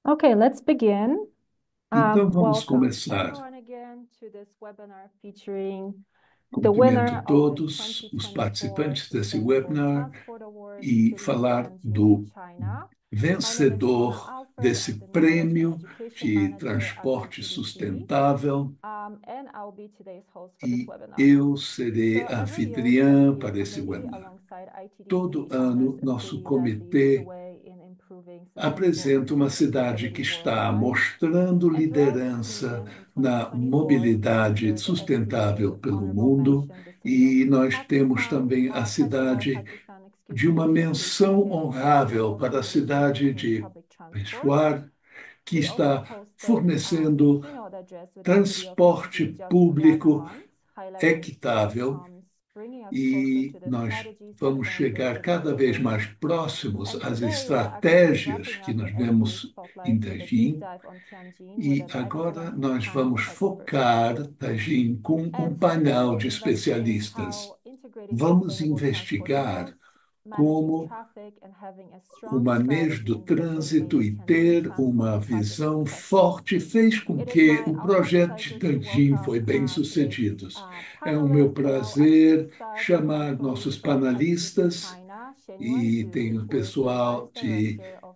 Okay, let's begin. Então, vamos Welcome começar. everyone again to this webinar featuring the Cumprimento winner of the todos os 2024 participantes desse Sustainable webinar Transport Awards e to Li falar Tianjin, do China. My name is Ivana vencedor Alfred. I'm desse the Knowledge and prêmio Education de Manager at transporte ITDC, sustentável and I'll be today's host for this e webinar. eu serei So every year, the anfitriã CA para esse committee, webinar. alongside ITDC, Todo honors ano, a nosso city that leads the comitê way in improving sustainable apresenta uma cidade que mobility está worldwide. mostrando And throughout the liderança theme in na 2024, we mobilidade featured the sustentável SCA pelo Honorable mundo, Mention, the city of e nós temos Pakistan, também a cidade Pakistan, excuse de me, uma which showcases menção their honrável incredible para a innovation cidade in de public transport. Peshawar, que We also está hosted a fornecendo keynote address with the city of transporte Delhi just last público month, highlighting key equitável, outcomes, bringing us closer e to the nós strategies that vamos benefit chegar the cada vez citizens. mais próximos And às today we're actually estratégias wrapping que up the nós SCA vemos em Spotlight with a deep Beijing. dive on Tianjin with E an agora excellent nós panel vamos experts. focar, Tajin, com um And today painel we're de investigating especialistas. how integrating Vamos sustainable transport investigar modes, managing como traffic, and having a o strong manejo strategy do in vision made trânsito e Tianjin ter Transport uma a target visão success. forte fez com It is que my o honor and projeto de pleasure to Tajin foi welcome today's bem-sucedido. É o meu panelists. Now, at prazer ringside, we have chamar colleagues nossos from ITDC panelistas, China, Shenyuan e tem Zhu, o who is the Vice pessoal de Director of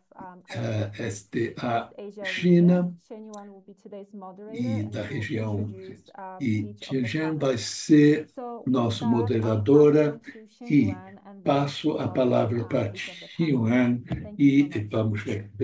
ITDC's East STA Asia region. China Shenyuan will be today's moderator, e and da she will região. introduce E each of the Tianjin vai panelists. ser So, with nosso that, I'll pass it moderadora, on to e Shenyuan and then passo a welcome palavra para each of the panelists. Tian Thank you so e much. vamos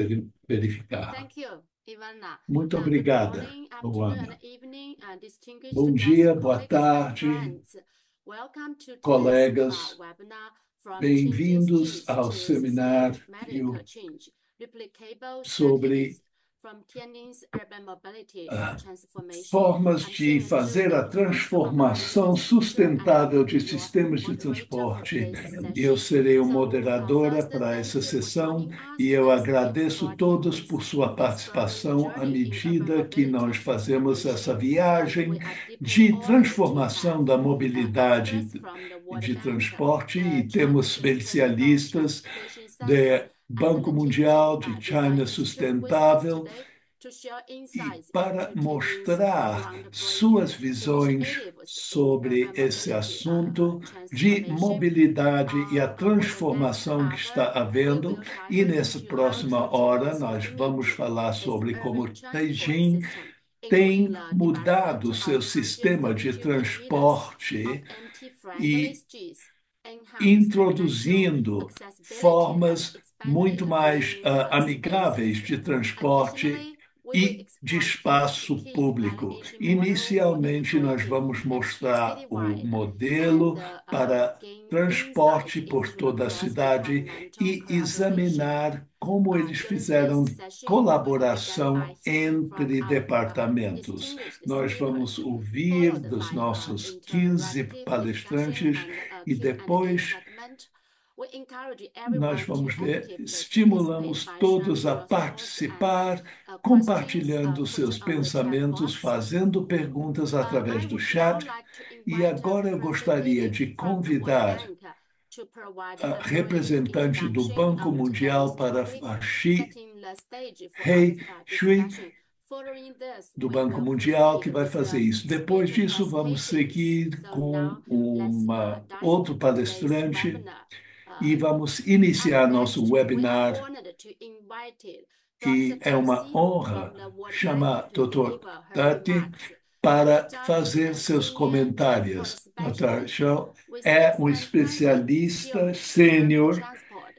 verificar. Thank you, Ivana. Muito Good obrigada, morning, afternoon, and Luana. evening, distinguished Bom guests, dia, boa colleagues, and tarde, friends. Welcome to today's colegas. webinar from Tianjin's Bem-vindos east ao to sustain seminário medical change, replicable sobre strategies from Tianjin's urban mobility ah, transformation. formas I'm de Shenyuan Zhu, fazer a Host of transformação ITDC Asia, and I will sustentável be de your sistemas de moderator for transporte. today's Eu session. serei o So, moderadora first, para thank essa you for sessão, joining us e eu as we agradeço explore todos Tianjin's por sua inspiring participação à journey in urban medida que mobility nós fazemos essa transformation, and viagem we are deeply de honored to transformação have da mobilidade experts from the World de Bank, transporte, e China temos Sustainable especialistas Transportation do Center, and Banco the TPG Mundial de Design China Institute with us Sustentável, today to share e insights para into Tianjin's mostrar suas groundbreaking visões initiatives in sobre urban esse mobility assunto de transformation. mobilidade e a For the next transformação que hour, está we havendo. will dive E nessa into how próxima hora Tianjin nós is vamos reinventing falar its sobre como urban transport Beijing system, including tem the mudado development seu of sistema de 132 kilometers of transporte MT-friendly e streets, enhance metro introduzindo accessibility, and formas expanding muito the mais green amigáveis spaces. de transporte Additionally, we will e de explore Tianjin's espaço key público. allocation model for Inicialmente, nós integrating vamos MT mostrar o citywide modelo and para gain insights transporte por into the toda a cidade cross-departmental e collaboration. examinar como eles During fizeram today's session, we will begin by colaboração hearing from entre our departamentos. distinguished Nós vamos speakers, ouvir followed dos by an nossos 15 interactive discussion palestrantes and a e Q&A depois segment. We encourage nós everyone to vamos ver, actively participate estimulamos by todos sharing a your thoughts and participar, questions compartilhando put seus on the chat pensamentos, box. fazendo perguntas através I do would now chat. like to E invite a agora eu gostaria representative de from the World convidar Bank to provide a a brief representante do introduction Banco on today's Mundial para topic, a Xi setting the stage for our Hei Shui, discussion. Following this, do we Banco will Mundial, que proceed vai with fazer the isso. Depois speaker disso, vamos presentations. seguir So com now let's dive outro into today's palestrante webinar. e vamos Up iniciar nosso next, we are webinar. honored to invite Dr. E é uma Tasi honra from the World Bank chamar to Dr. deliver her Tati remarks. para Dr. fazer a seus senior transport comentários. Dr. specialist Shaw with é um extensive especialista skills in urban sênior transport,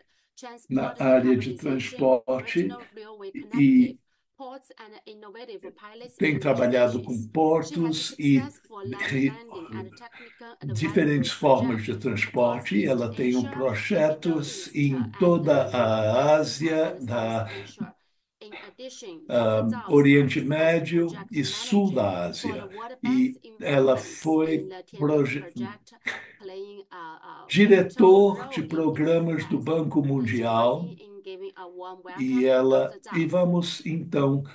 na transport área de decarbonization, transporte regional railway e connective, ports and innovative pilots tem and trabalhado com strategies. She has portos e successful land planning and technical advisory diferentes formas projects de across transporte. East Ela tem Asia, Middle projetos East, em and toda North a Africa Ásia, and South da Asia. In addition, Dr. Zhao Oriente serves as Médio project e Sul manager da for the Ásia. World Bank's E ela investments in foi the Tianjin project, playing a pivotal diretor de role in its programas do success. Banco Please join Mundial, me in giving a warm e welcome to ela Dr. e Zhao. vamos então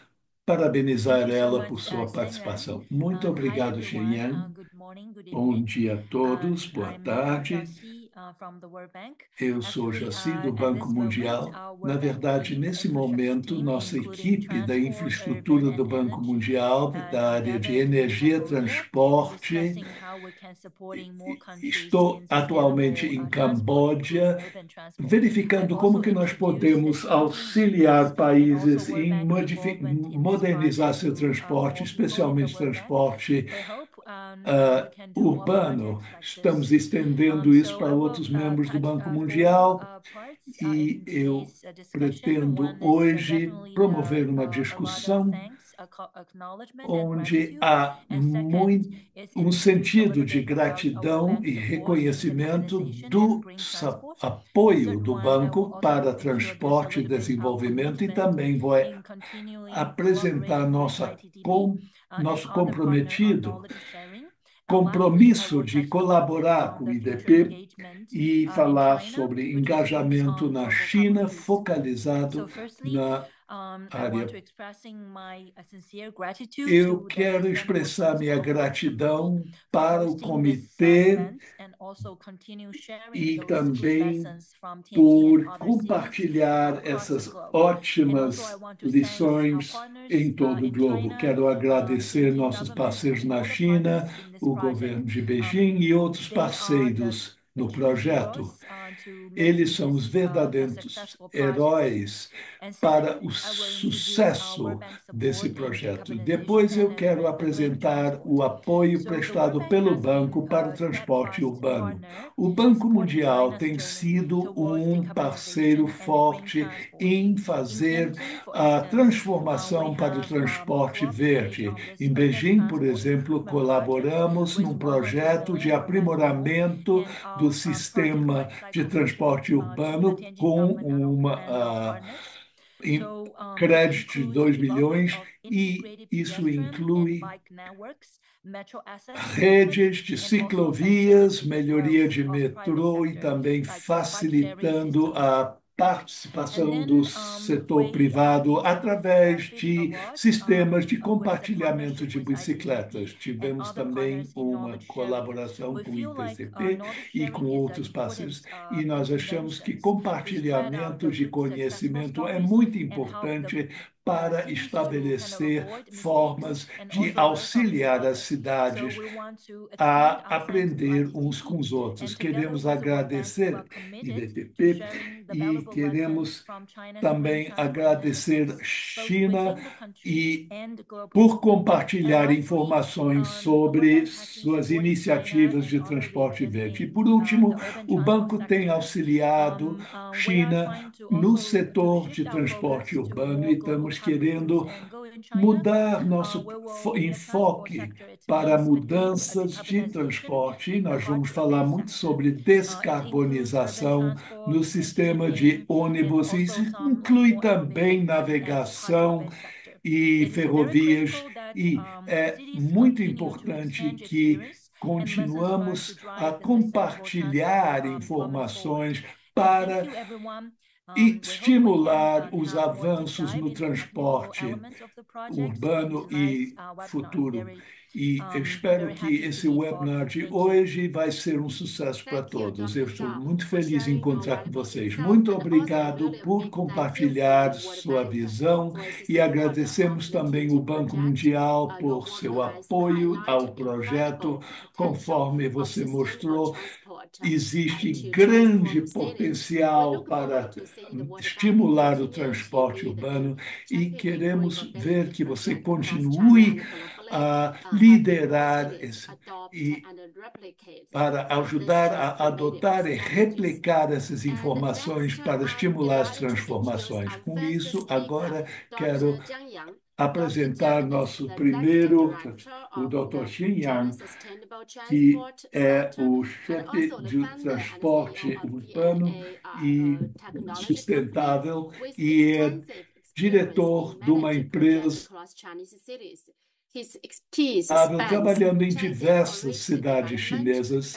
Thank parabenizar you so ela por much, sua Shen Yuan. participação. Muito Hi, obrigado, everyone. Shenyang. Good morning, good Bom evening. dia a todos, boa I'm tarde. Tasi Eu sou Jaci, do Banco Mundial. Na verdade, nesse momento, nossa equipe da infraestrutura do Banco Mundial, da área de energia, transporte, estou atualmente em Camboja, verificando como que nós podemos auxiliar países em modernizar seu transporte, especialmente transporte urbano. Estamos estendendo isso para outros membros do Banco Mundial e eu pretendo hoje promover uma discussão onde há um sentido de gratidão e reconhecimento do apoio do banco para transporte e desenvolvimento, e também vou apresentar nosso compromisso de colaborar com o IDP e falar sobre engajamento na China, focalizado na área. Eu quero expressar minha gratidão para o comitê e também por compartilhar essas ótimas lições em todo o globo. Quero agradecer nossos parceiros na China, o governo de Beijing e outros parceiros no projeto. Eles são os verdadeiros heróis para o sucesso desse projeto. Depois eu quero apresentar o apoio prestado pelo banco para o transporte urbano. O Banco Mundial tem sido um parceiro forte em fazer a transformação para o transporte verde. Em Beijing, por exemplo, colaboramos num projeto de aprimoramento do sistema de transporte urbano com crédito de 2 milhões, e isso inclui redes de ciclovias, melhoria de metrô e também facilitando a participação do setor privado através de sistemas de compartilhamento de bicicletas. Tivemos também uma colaboração com o ITCP e com outros parceiros, e nós achamos que compartilhamento de conhecimento é muito importante para estabelecer formas de auxiliar as cidades a aprender uns com os outros. Queremos agradecer IDTP e queremos também agradecer China por compartilhar informações sobre suas iniciativas de transporte verde. E, por último, o banco tem auxiliado China no setor de transporte urbano e estamos querendo mudar nosso enfoque para mudanças de transporte. Nós vamos falar muito sobre descarbonização no sistema de ônibus. Isso inclui também navegação e ferrovias, e é muito importante que continuamos a compartilhar informações para estimular os avanços no transporte urbano e futuro. E eu espero que esse webinar de hoje vai ser um sucesso para todos. Eu estou muito feliz em encontrar com vocês. Muito obrigado por compartilhar sua visão e agradecemos também o Banco Mundial por seu apoio ao projeto. Conforme você mostrou, existe grande potencial para estimular o transporte urbano e queremos ver que você continue a liderar e para ajudar a adotar e replicar essas informações para estimular as transformações. Com isso, agora quero apresentar nosso primeiro, o Dr. Xin Yang, que é o chefe de transporte urbano e sustentável e é diretor de uma empresa trabalhando em diversas cidades chinesas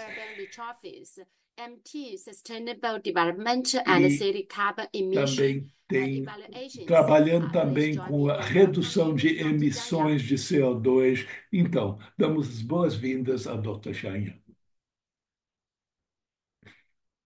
e trabalhando também com a redução de emissões de CO2. Então, damos as boas-vindas ao Dr. Xiang.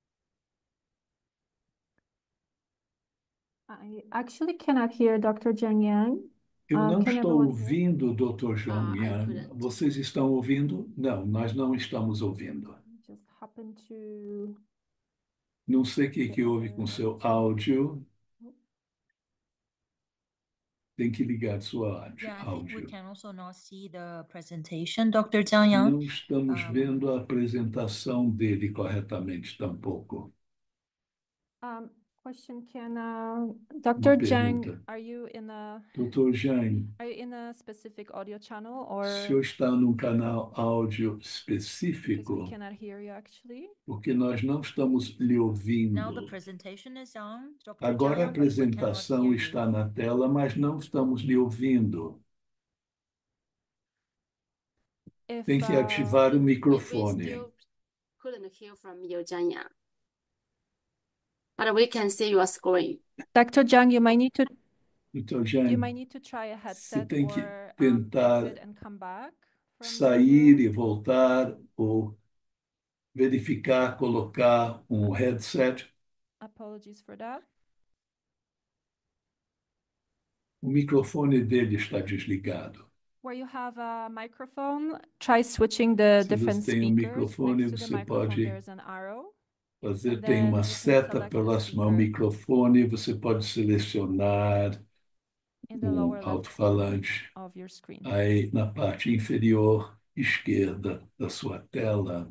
I actually cannot hear Dr. Jiang Yang. Eu não Can estou everyone hear? ouvindo o Dr. João I Yang. couldn't. Vocês estão ouvindo? Não, nós não estamos ouvindo. Just happen to. Não sei o que houve com seu áudio. Tem que ligar sua Yeah, I think we áudio. can also not see the presentation, Dr. Jiang Yang. Não estamos vendo a apresentação dele corretamente tampouco. Question, Dr. Jiang, pergunta. are you in a Dr. Jiang, specific audio channel o or senhor está num canal áudio because específico? we cannot hear you actually? Porque nós não estamos lhe Now the ouvindo. presentation is on, Dr. Agora a Jiang, but we cannot apresentação hear you. está na tela, mas não estamos lhe ouvindo. If, Tem que ativar o We microfone. still couldn't hear from you, Jiang. But we can see your screen. Dr. Jiang, you might need to Então, you Jiang, might need to try a headset tem que or tentar exit and come back from your sair room. e voltar ou verificar, colocar um headset. Apologies for that. O microfone dele está desligado. Where you have a microphone, try switching the Se different você tem um speakers. microfone, Next to the você microphone, pode there's an arrow. fazer, And tem then uma you can seta select the próxima ao speaker microfone, você pode selecionar in the lower left alto-falante of your screen. aí na parte inferior esquerda da sua tela.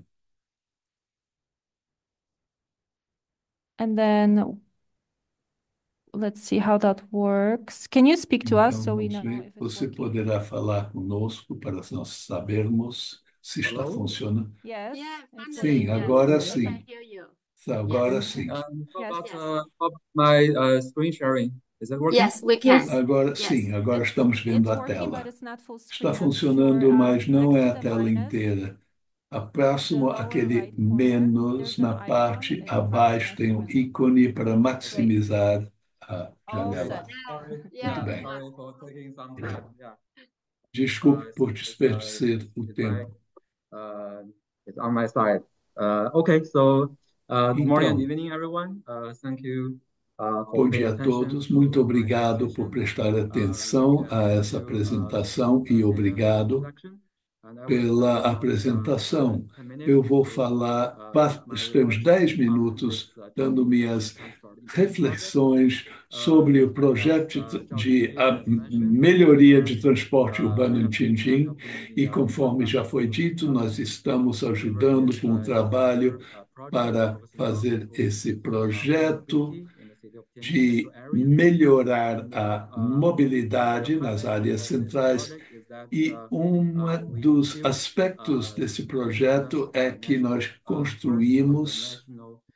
And then let's see how that works. Can you speak to us Então, so we vamos know ver. if it's Você working? poderá falar conosco para nós sabermos se está Alô? funcionando. Yes. Yeah, it's finally, Sim, working. yes, agora we sim. can hear you. Agora Yes. sim. How Yes. about Yes. how about my screen sharing? Is that working? Yes, we can. Agora Yes. sim, agora estamos vendo a working, but tela. it's not full screen. Está I'm funcionando, sure, mas não next é to a the tela minus, inteira. Próximo lower aquele right corner, menos there's na an icon, parte it abaixo has tem to um be- ícone para maximizar a All janela. set. Sorry. Yeah. Muito bem. Sorry for taking some time. Yeah. Desculpe por It's, desperdiçar o it's tempo. it's on my side. Okay, so good morning and Então, evening, everyone. Thank you for bom paying dia a attention todos. to Muito my obrigado por presentation. prestar atenção a essa apresentação e obrigado pela apresentação. Eu vou falar, temos 10 minutos dando minhas reflexões sobre o projeto de melhoria de transporte urbano em Tianjin e, conforme já foi dito, nós estamos ajudando com o trabalho para fazer esse projeto de melhorar a mobilidade nas áreas centrais. E um dos aspectos desse projeto é que nós construímos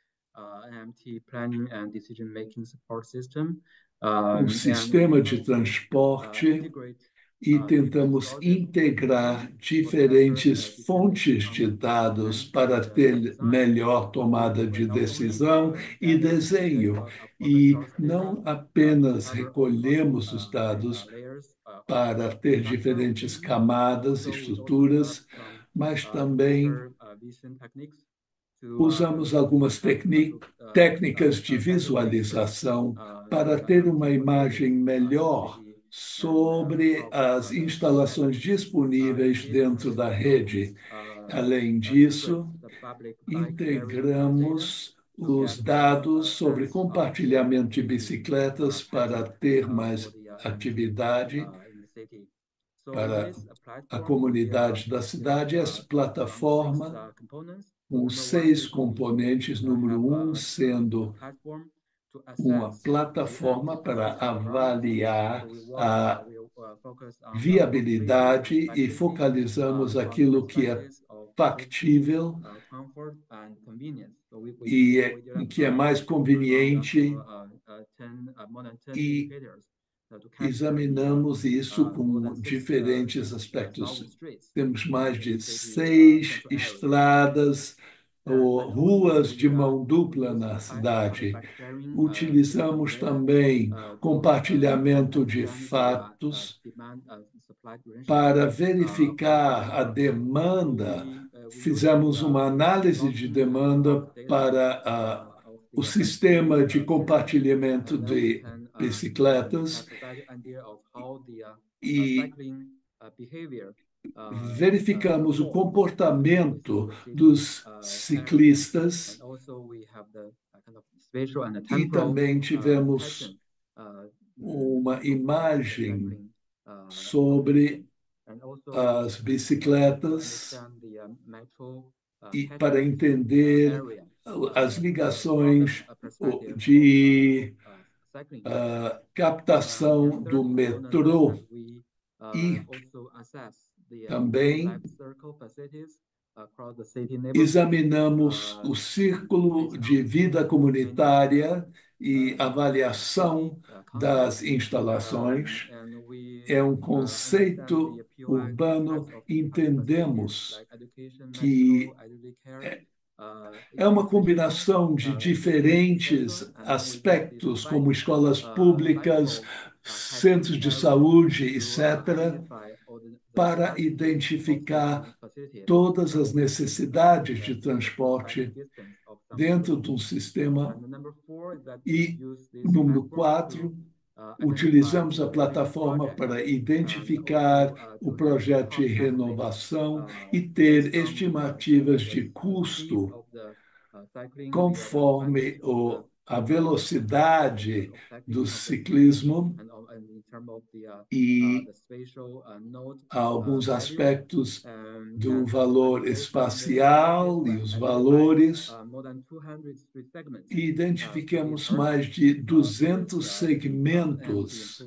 um sistema de transporte e tentamos integrar diferentes fontes de dados para ter melhor tomada de decisão e desenho. E não apenas recolhemos os dados para ter diferentes camadas, estruturas, mas também usamos algumas técnicas de visualização para ter uma imagem melhor sobre as instalações disponíveis dentro da rede. Além disso, integramos os dados sobre compartilhamento de bicicletas para ter mais atividade para a comunidade da cidade. Essa plataforma, com 6 componentes, número 1 sendo uma plataforma para avaliar a viabilidade e focalizamos aquilo que é factível e que é mais conveniente e examinamos isso com diferentes aspectos. Temos mais de 6 estradas ou ruas de mão dupla na cidade. Utilizamos também compartilhamento de fatos para verificar a demanda. Fizemos uma análise de demanda para o sistema de compartilhamento de bicicletas e verificamos o comportamento dos ciclistas e também tivemos uma imagem sobre as bicicletas e para entender as ligações de captação do metrô e também examinamos o círculo de vida comunitária e avaliação das instalações. É um conceito urbano, entendemos que é uma combinação de diferentes aspectos, como escolas públicas, centros de saúde, etc., para identificar todas as necessidades de transporte dentro de um sistema. E, número 4, utilizamos a plataforma para identificar o projeto de renovação e ter estimativas de custo conforme a velocidade do ciclismo e alguns aspectos do valor espacial e os valores. E identificamos mais de 200 segmentos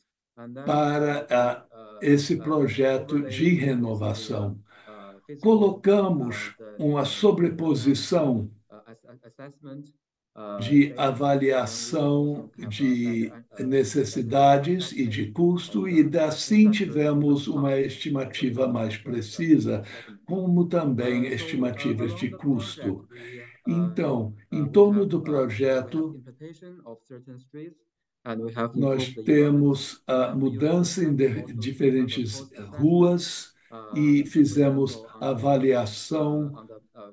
para esse projeto de renovação. Colocamos uma sobreposição de avaliação de necessidades e de custo, e assim tivemos uma estimativa mais precisa, como também estimativas de custo. Então, em torno do projeto, nós temos a mudança em diferentes ruas e fizemos avaliação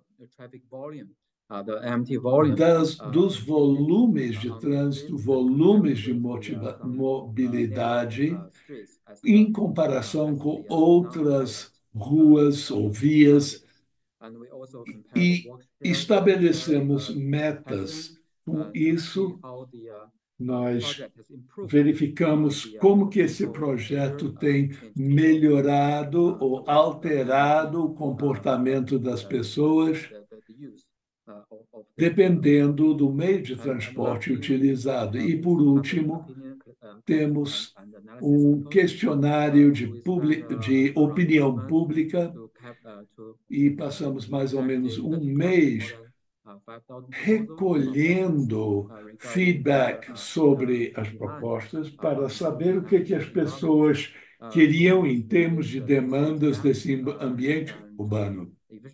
dos volumes de trânsito, volumes de mobilidade, em comparação com outras ruas ou vias, e estabelecemos metas. Com isso, nós verificamos como que esse projeto tem melhorado ou alterado o comportamento das pessoas, dependendo do meio de transporte utilizado. E, por último, temos um questionário de opinião pública e passamos mais ou menos um mês recolhendo feedback sobre as propostas para saber o que as pessoas queriam em termos de demandas desse ambiente urbano.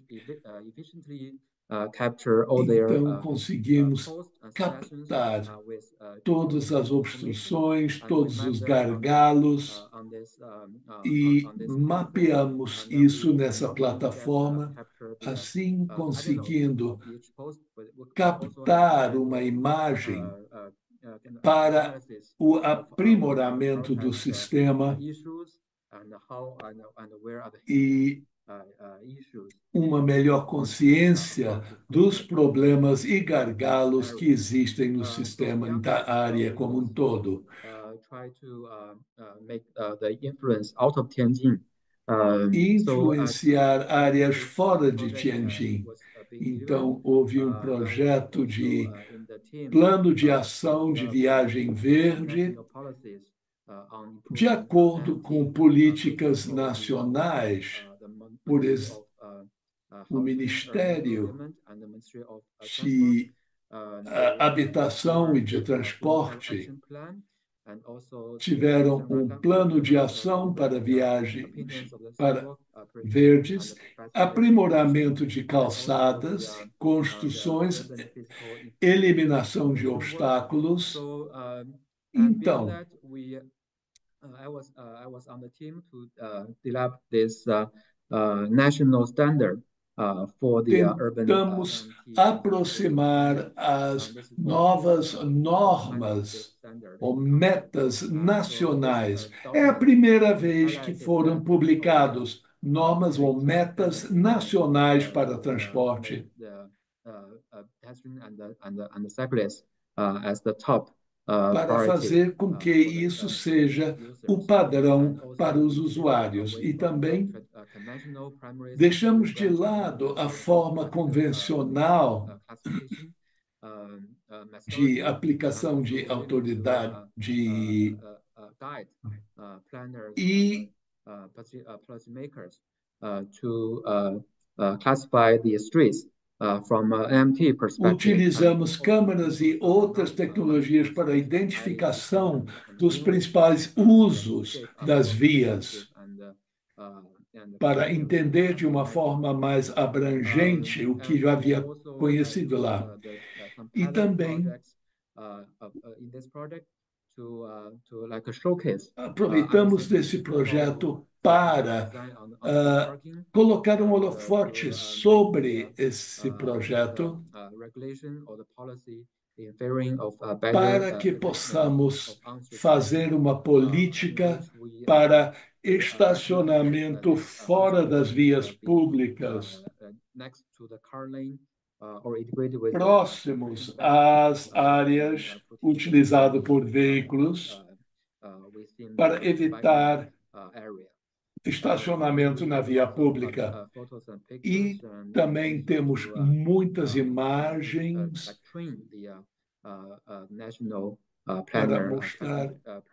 Então, conseguimos captar todas as obstruções, todos os gargalos e mapeamos isso nessa plataforma, assim conseguindo captar uma imagem para o aprimoramento do sistema e uma melhor consciência dos problemas e gargalos que existem no sistema da área como um todo. Influenciar áreas fora de Tianjin. Então, houve um projeto de plano de ação de viagem verde, de acordo com políticas nacionais, por exemplo, o Ministério de Habitação e de Transporte tiveram um plano de ação para viagens verdes, aprimoramento de calçadas, construções, eliminação de obstáculos. Então, I was on the team to develop this national standard for the urban. Tentamos aproximar as novas normas ou metas nacionais. É a primeira vez que foram publicados normas ou metas nacionais para transporte. Para fazer com que isso seja o padrão para os usuários. E também deixamos de lado a forma convencional de aplicação de autoridade e classify the streets from an MT perspective. Utilizamos câmeras e outras tecnologias para a identificação dos principais usos das vias, para entender de uma forma mais abrangente o que já havia conhecido lá. E também aproveitamos desse projeto para colocar um holofote sobre esse projeto para que possamos fazer uma política para estacionamento fora das vias públicas, próximos às áreas utilizadas por veículos, para evitar estacionamento na via pública. E também temos muitas imagens para mostrar,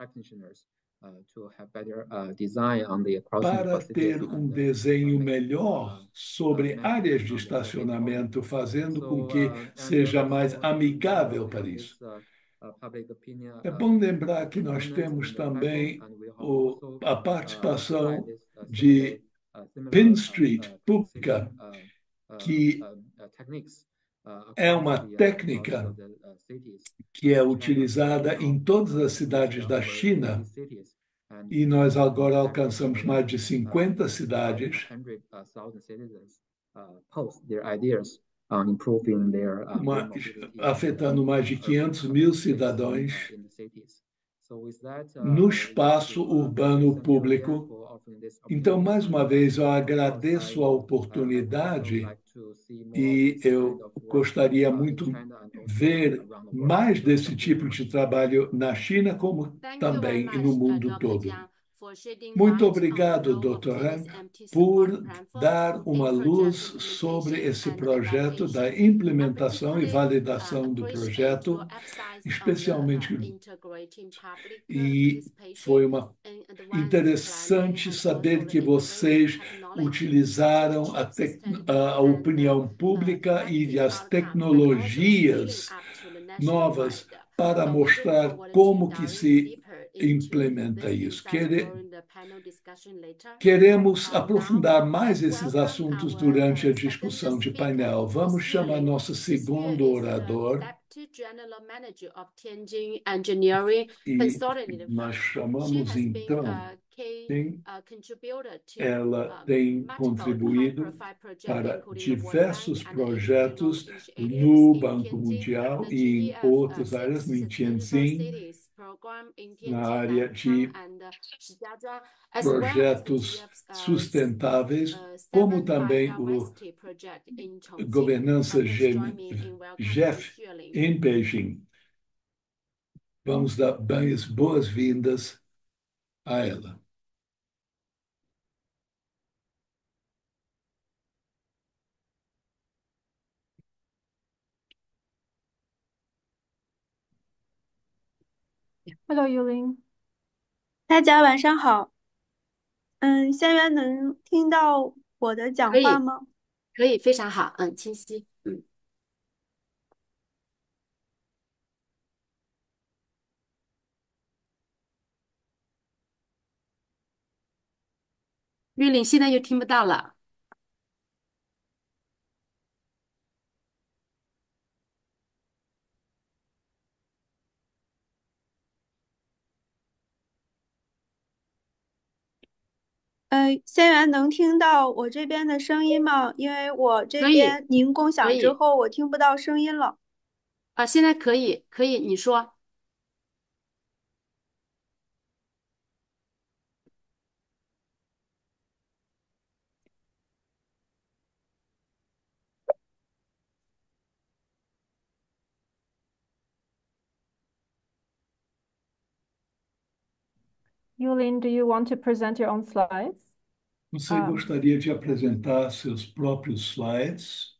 para ter um desenho melhor sobre áreas de estacionamento, fazendo com que seja mais amigável para isso. É bom lembrar que nós temos também a participação de Pin Street pública, que é uma técnica que é utilizada em todas as cidades da China, e nós agora alcançamos mais de 50 cidades, afetando mais de 500 mil cidadãos no espaço urbano público. Então, mais uma vez, eu agradeço a oportunidade e eu gostaria muito ver mais desse tipo de trabalho na China, como também no mundo todo. Muito obrigado, Dr. Han, por dar uma luz sobre esse projeto, da implementação e validação do projeto, especialmente. E foi interessante saber que vocês utilizaram a opinião pública e as tecnologias novas para mostrar como que se implementa isso. Queremos aprofundar mais esses assuntos durante a discussão de painel. Vamos chamar nosso segundo orador. E nós chamamos, então, ela tem contribuído para diversos projetos no Banco Mundial e em outras áreas, no Tianjin, na área de projetos sustentáveis, como também o governança GEF em Beijing. Vamos dar boas-vindas a ela. Hello, Yulin。大家晚上好。现在能听到我的讲话吗？ 可以，非常好，清晰，玉玲现在又听不到了。 现在能听到我这边的声音吗？因为我这边您共享之后，我听不到声音了。 现在可以，你说。 Yulin, do you want to present your own slides? Você gostaria de apresentar seus próprios slides?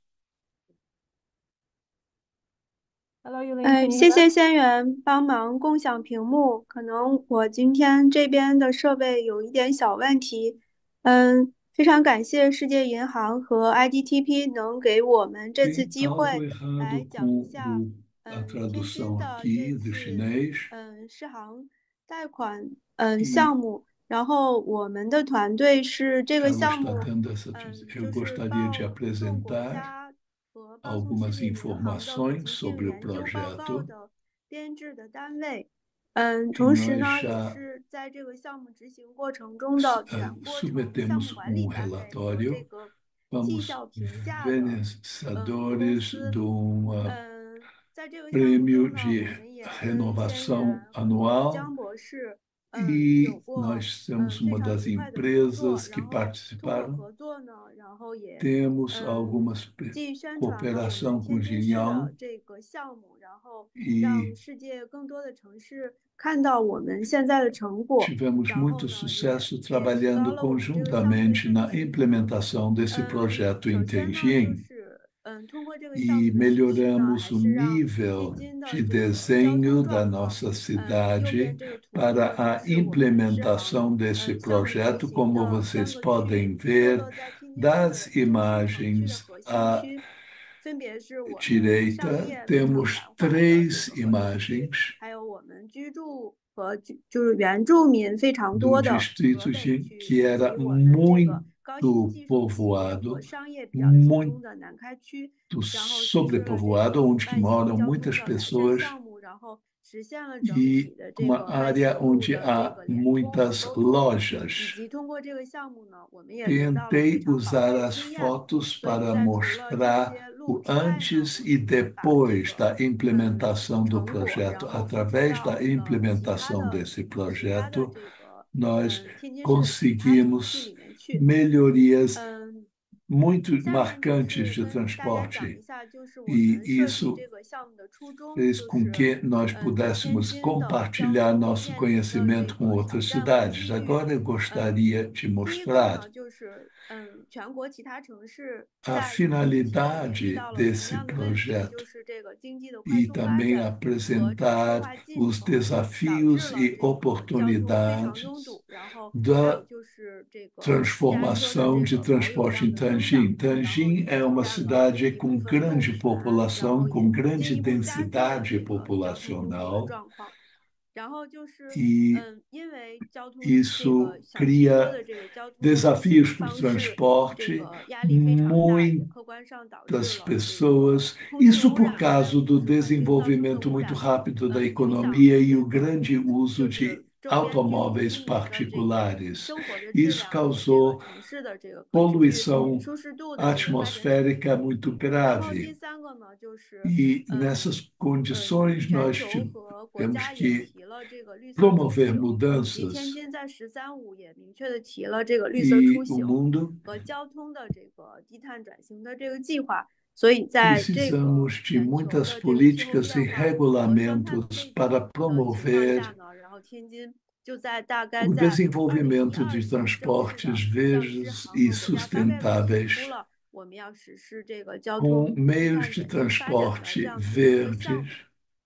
Hello, Yulin, can you 谢 hear 谢 us? 仙源帮忙共享屏幕，可能我今天这边的设备有一点小问题。非常感谢世界银行和 IDTP 能给我们这次 Tem 机 algo 会 errado 来讲一 com 下， a 天津 tradução 的这 aqui do 次 chinês. 世行贷款 E 项目，然后我们的团队是这个 Thiago 项 está 目， dando essa. Eu 就是 gostaria de 报送国 apresentar 家和报送世 algumas 界银行的可 informações 行性 sobre o 研究报告 projeto 的编制的单位。 que 同时 nós 呢，也 já 是在这个项目执行过程中的全过程项 submetemos 目管理 um 单位和这 relatório. 个绩 Vamos 效评价的公 vencedores 司。 de um 在这个项目 prêmio 中呢， de 我们也跟仙 renovação 源和 anual. 江博士 有 E 过 nós somos 非 uma 常 das 愉快的合作， empresas que 然后通过 participaram. 合作呢，然后也 Temos algumas 既宣传了我们 cooperação com 天津市的 Jinhão 这个项目，然后 e 让世界更多的城市看到我们现在的成果， tivemos 然后 muito 呢， sucesso 也提高 trabalhando 了我们这个项目的 conjuntamente 知 na 名度。 implementação desse projeto em 首先呢，就 Tianjin 是通过这个 e 项目的实施呢， melhoramos 还 o 是让天 nível 津的 de 这个交 desenho 通 da 状况， nossa 右 cidade 边这个图 para 呢， a 是我们世行 implementação desse 项目执 projeto, 行 como 的 vocês 3个 podem 区，坐 ver 落在天津市 das 中心城区的 imagens 核心 à 区，分别是我们商 direita 业非常繁 temos 华的这 três 个核心区， imagens 还有我们居住和就是原住民非常 do 多的 distrito 河北 Jin, 区， que 以 era 及我们这个高新 muito 技术企业和 povoado, 商业比较集中 muito 的南开区， 然后实施了这 sobrepovoado, 个 onde que 慢行 moram 交通 muitas 的改善 pessoas 项目，然后实现了整 e 体的这 uma 个慢 área 行路 onde 的这 há 个联通和 muitas 沟通，以 lojas. 及通过这个项目呢，我们也得到了非 Tentei 常宝 usar 贵的 as 经验。 fotos 所以 para 在除了这些 mostrar 路 o 之外呢， antes 我 e 们也把这 depois 个 da implementação do 成果， projeto. 然后复制 Através 到 da 其他 implementação 的 desse 其他的 projeto, 这个 nós 天津市的其他城区 conseguimos 里面去。 melhorias 嗯， muito 下面就 marcantes 是 de 跟大家讲一 transporte. 下，就是我 E 们设计 isso 这个项目的初衷， fez 就 com 是 que nós 天 pudéssemos 津的交 compartilhar 通 nosso 面临的这 conhecimento com 个 outras 挑战和 cidades. 机遇。 Agora eu gostaria de 第一个 mostrar 呢，就是全国其他城市 a 在疫情前也遇 finalidade 到了同 desse 样的问题， projeto 就是这个经济的快 e 速发 também 展和城市化 apresentar 进 os 程，导致 desafios 了 e 这个交通非常拥 oportunidades 堵，然后还有 da 就是这个大家说的 transformação 这 de 个保有 transporte 量 em 的增长， Tangin. 然后 Tangin 也 é 出 uma 现了这 cidade 个 com 分 grande 动然 população, 后 com 也 grande 进一步加剧了 densidade 这个交通拥堵的 populacional 状况。然后就是 e 因为交通这 isso 个像汽车的 cria 这个交通的运 desafios 行 para o 方式，这 transporte, 个压力非常大，也 muitas 客观上导致了这个 pessoas, 空气 isso 污 por 染， causa 就 do 是环境交通的 desenvolvimento 污 muito 染， rápido da 影响 economia 这 e o 个 grande uso 就 de 是周边居民 automóveis 居民的这个 particulares. 生活的质 Isso 量和这个 causou 城市的这个可持续 poluição 舒适度的这个发展水平。 atmosférica muito 然后第 grave. 三个呢，就是 E nessas condições 全 nós 球和国 temos 家也 que 提了这个绿色出 promover 行，以及 mudanças 天津在“1035”也明确的提了这个绿色出 e o 行 mundo 和交通的这个低碳转型的这个计划。所以在这个 precisamos de 全球 muitas 的这个气候 políticas e 变化和双碳 regulamentos 背景 para 的情况 promover 下呢，然后天津就在大概 o 在 desenvolvimento 2012 de 年正式的 transportes 向 verdes 世行 e 和国家发改委提 sustentáveis 出了我们要实施这个交 com 通低 meios 碳 de 转型发展的这 transporte 样子的一个项目。 verdes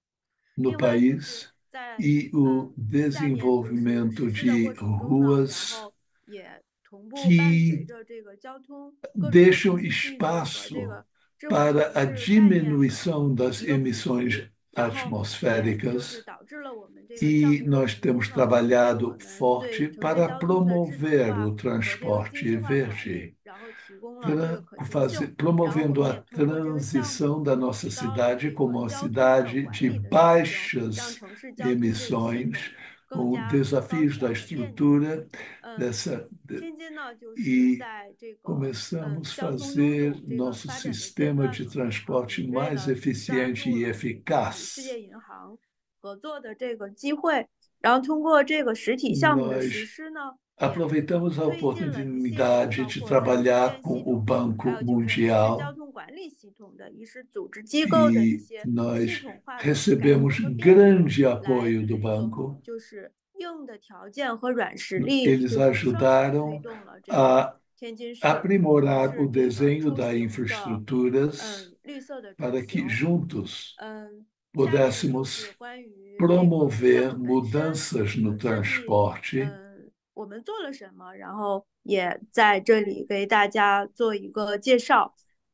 no 另外就是 país 在 e o 下面就是 desenvolvimento 实施的 de 过程中呢，然 ruas 后也同步伴随 que 着这个交通各种 deixam 可持续的和这 espaço 个智慧 para 城 a 市概念的 diminuição das 一个普 emissões 及，然后也就是 atmosféricas 导致了我们这个项 e 目的 nós 成功 temos 呢，是我 trabalhado 们对 forte 城市 para 交通的智能 promover 化 o 和这个经 transporte 济化管理， verde, 然后提供了这个可行性。 然后我 promovendo 们 a 也通过这个项目 transição da nossa 提高了 cidade 这 como 个 uma 交通的 cidade 管 de 理的水平，让 baixas 城市交通这个系统 emissões, 更 com 加高 desafios 效 da 和便捷。 estrutura dessa, 天津呢，就是 e 在这个 começamos a 交通拥 fazer 堵这个 nosso 发展的阶 sistema 段 de 呢， transporte 敏锐 mais 的抓 eficiente 住 e 了与世 eficaz. 界银行合作的这个机会，然后通过这个实体项目的实 Nós 施呢，也 aproveitamos a 推进了一系列 oportunidade 包 de 括在 trabalhar 线 com 系 o 统，还 Banco 有就是城市交 Mundial 通管理系统的一是组织机构的一 e 些系 nós 统化的改革 recebemos 和变革， grande 来 apoio do 总 banco 就是诱硬的条件和软实力 eles 就是双管推 ajudaram 动了这 a 个天津市 aprimorar 是 o 这个 desenho 出 das 行的 infraestruturas 绿色的 para 转 que 型。 juntos 下面就是 pudéssemos 关于这个 promover 项目本身 mudanças no 设计 transporte 我们做了什么，然后也在这里给大家做一个介绍。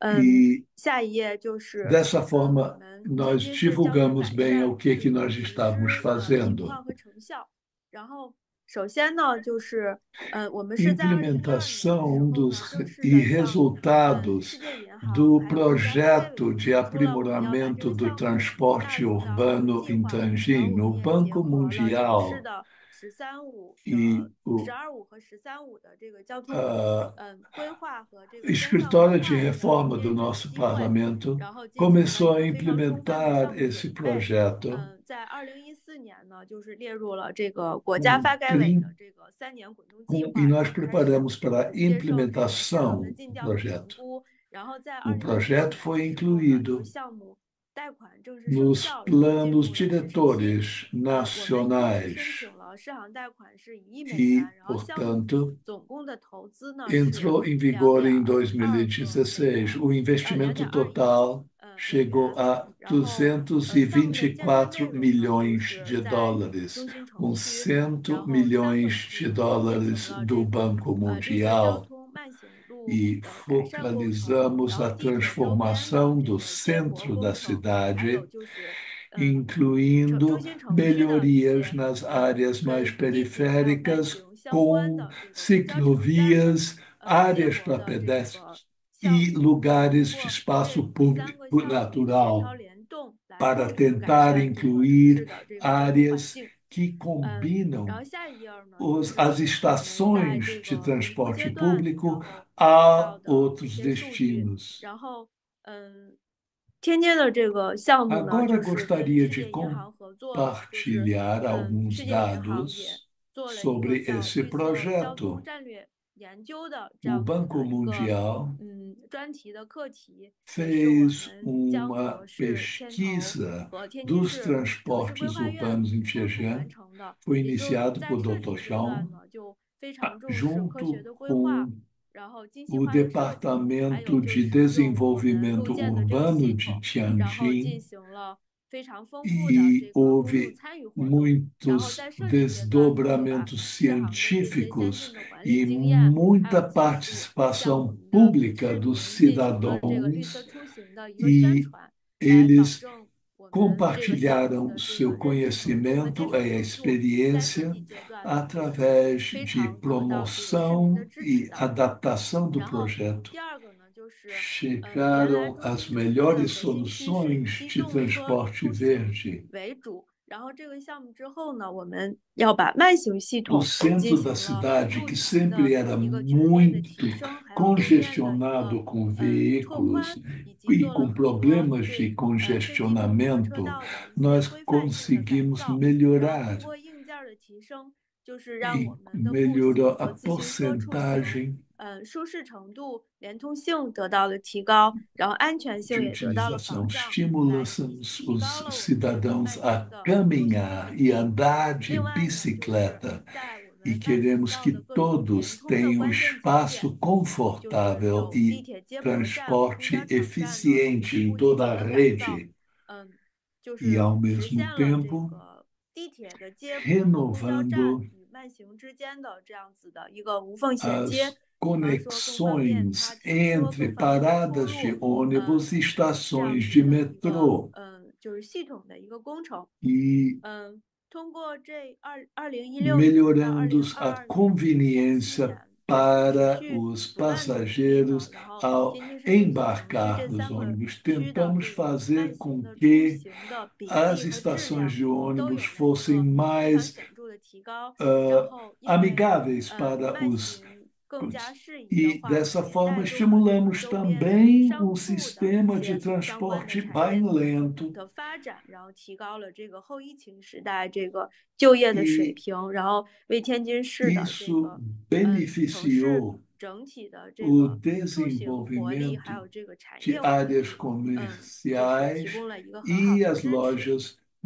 e 下一页就是 dessa 我 forma 们 nós 天津市交通 divulgamos 改 bem 善 o que 这个 nós 实 estávamos 施的情 fazendo. 况和成效。然后首先呢，就是我们是在2012年的时候 Implementação 呢， dos 正式 e 的向世 resultados 界银行 do 还有国家发改委 projeto de 提出了我们要把这 aprimoramento 个 do 项目 transporte 纳入到 urbano 计 em 划，然后 Tangim, 我 no 们也结 Banco 合了城市 Mundial 的“13+5”的 e o 12+5和13+5的这个交通 规划和这个专项规 escritório de 划的 reforma 面 do 试 nosso 机会， parlamento 然后进行了 começou 一 a 个非常充分的 implementar 项目 esse 准备。 projeto 在2014年呢，就是列入了这个国 com 家发改委 30 的这个3年滚动计 com, 划， e 然 nós 后开始 preparamos para a 接受全项的 implementação 进 do 调和评 projeto. 估，然后在 O 2016 projeto 年 foi 的时候呢，这个 incluído 项目贷款正式生 nos 效，然后进入 planos 了实施期。 diretores 我们已经申 nacionais 请了市行贷款是1亿美 e, 元，然后项目 portanto, 总共的投资呢是 entrou em vigor em 2.2个美元， 2016. O investimento 2.2亿 total 美 chegou 元。 a 然后项目的建设内 224 容呢，就 milhões 是 de 在 dólares, 中心城 com 区， 100 然后3 milhões 个区 de 进 dólares 行了 do 这个 Banco 绿色交 Mundial 通慢行路 e 的改善工程， focalizamos 然 a 后地铁周边的 transformação 这 do 个接驳 centro 工 da 程，还有 cidade, 就是中 incluindo 心城区的一 melhorias 些 nas áreas mais 跟地铁还有慢 periféricas, 行相关 com 的这个公交场站的 ciclovias, 接 áreas 驳 para 的这个 pedestres 项 e 目。 lugares 通 de 过 espaço 这3 público 个项目协调 natural 联动，来 para 共同改 tentar 善这个城市 incluir 的这个交通环 áreas 境。 que 然 combinam 后下一页呢，就 as 是我们在 estações 这 de 个每个阶 transporte 段，然 público 后得 a 到的一 outros 些数据。 destinos. 然后天津的这个项目呢， Agora 就是跟 gostaria 世 de 界银行合作了，就是 compartilhar 世 alguns 界银行也 dados 做了一个 sobre 叫 esse 绿色交 projeto. 通战略研究的这 O 样子 Banco 的一个 Mundial 专题的课题，也是我 fez 们江 uma 河市牵头 pesquisa 和天津 dos 市城市规 transportes 划院 urbanos em 共同完 Tianjin. 成的， Foi 也就是 iniciado 在 por 设 Dr. 计阶段 Chang 呢，就非常重视科学 junto 的规划， com 然后精细 o 化的设计，还 Departamento 有就 de 是用我们路 Desenvolvimento 建的这个系 Urbano de 统，然后进 Tianjin 行了非常丰富的 e 这个公众 houve 参与活动。然后 muitos 在设计阶段呢，就把 desdobramentos 世行的这些先 científicos 进的管 e 理经验，还有 muita 技术，向我 participação 们的 pública 市 dos 民进行了这个绿色 cidadãos 出行的一个宣 e 传，来保 eles 证我们这个项目 compartilharam 的这 seu 个认知程度和接 conhecimento 受 e 程度。在设 experiência 计阶段呢，就是 através 非 de 常得到这个市民 promoção 的支持 e 的。 adaptação do 然后 projeto. 第二个呢，就是原来 Chegaram 中 as 心城的 melhores 核心区是以 soluções 机 de 动车 transporte 出行 verde. 为主。然后这个项目之后呢，我们要把慢行系 O 统进 centro 行 da 了 cidade, 路 que 权的 sempre era 一个全面的提 muito 升，还有路面的一个 congestionado com 拓 veículos 宽，以及 e 做了 com 很多 problemas 对 de 设计图和车 congestionamento, 道的一些 nós 规范性的改 conseguimos 造。然后 melhorar 通过硬件的提升，就是让 e 我们的步行 melhorou 和 a 自行车出行 porcentagem 舒适程度、连通性得到了提高，然后安全 de 性也得到了 utilização. 保障，来 Estimulamos 提高 os 了我们这个 cidadãos 慢 a 行的出行 caminhar 率。 e andar de 另外呢，就是 bicicleta. 在我 E 们刚提 queremos 到 que 的各种连 todos 通的 tenham 关键节 espaço 点，就是 confortável 有地 e 铁接驳站、公交 transporte 场站呢，也 eficiente 是 em 物理 toda 的 a 改造， rede 就 e, 是 ao 实 mesmo 现了这 tempo, 个地铁的接驳和公交站 renovando 与慢行之间的这样子的一个无缝衔 as 接，比方说更方便他 conexões 停车， entre 更方便他过 paradas de 路， ônibus e 这样 estações 子 de 的一个 metrô. 就是系统的一个工程。 E 通过这2016年到 melhorando a 2022年、2017 conveniência 年，就是持 para 续 os 不断的努力呢， passageiros 然后 ao 天津市政府呢，对 embarcar 这 nos 3个 ônibus. 区的 Tentamos 这个慢 fazer 行 com 的出 que 行的比 as 例和质 estações 量 de 都有了 ônibus 一 fossem 个非常 mais 显著的提高。然后因为 amigáveis para 慢 os 行更加适宜的 e 话呢， dessa 也 forma 带动了这个 estimulamos 周边 também 商 um 铺的 sistema 一 de 些相关的 transporte 产 bem 业 lento 的发展，然后提高了这个后疫情时代这个就业的水 e 平，然后为天津市的这 isso 个城市 beneficiou 整体的这 o 个出行活力，还 desenvolvimento 有这个产 de 业活 áreas 力，就是提 comerciais 供了一个很好 e 的 as 支持。 lojas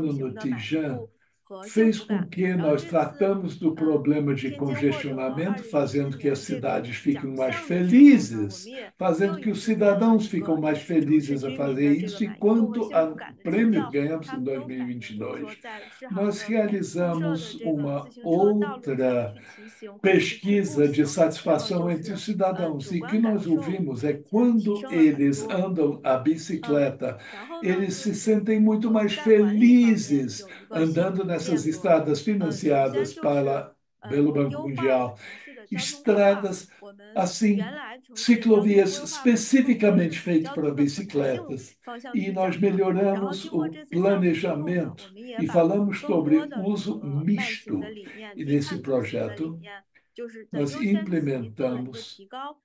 trabalhando no Tijan fez com que nós tratamos do problema de congestionamento, fazendo que as cidades fiquem mais felizes, fazendo que os cidadãos ficam mais felizes a fazer isso, e quanto ao prêmio que ganhamos em 2022, nós realizamos uma outra pesquisa de satisfação entre os cidadãos, e o que nós ouvimos é quando eles andam a bicicleta, eles se sentem muito mais felizes andando nessas estradas financiadas pelo Banco Mundial. Estradas assim, ciclovias especificamente feitas para bicicletas. E nós melhoramos o planejamento e falamos sobre uso misto. E nesse projeto, nós implementamos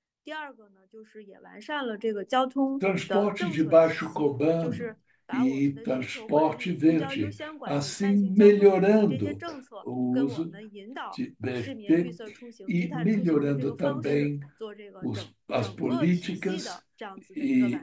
transporte de baixo carbono e transporte verde, assim melhorando o uso de BRT e melhorando também as políticas e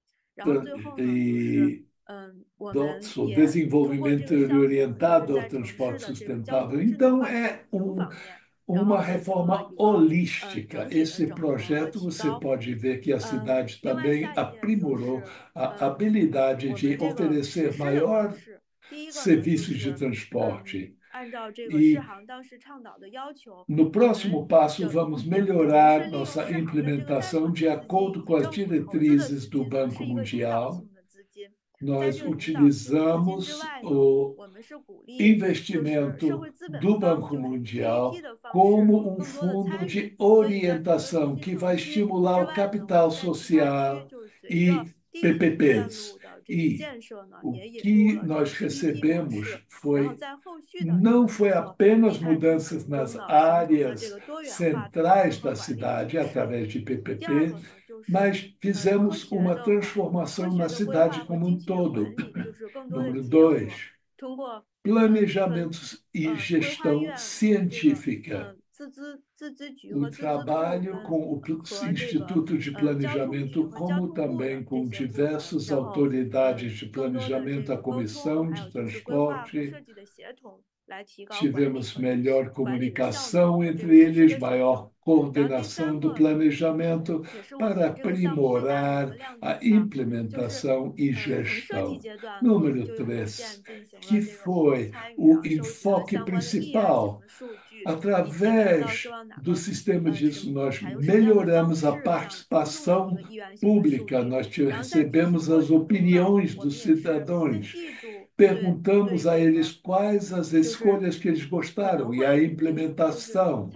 do desenvolvimento orientado ao transporte sustentável. Então, é uma reforma holística. Esse projeto, você pode ver que a cidade também aprimorou a habilidade de oferecer maior serviços de transporte. E no próximo passo, vamos melhorar nossa implementação de acordo com as diretrizes do Banco Mundial. Nós utilizamos o investimento do Banco Mundial como um fundo de orientação que vai estimular o capital social e PPPs. E o que nós recebemos não foi apenas mudanças nas áreas centrais da cidade através de PPP, mas fizemos uma transformação na cidade como um todo. Número 2, planejamentos e gestão científica. O trabalho com o Instituto de Planejamento, como também com diversas autoridades de planejamento, a Comissão de Transporte, tivemos melhor comunicação entre eles, maior coordenação do planejamento para aprimorar a implementação e gestão. Número 3, que foi o enfoque principal. Através do sistema disso, nós melhoramos a participação pública, nós recebemos as opiniões dos cidadãos, perguntamos a eles quais as escolhas que eles gostaram e a implementação.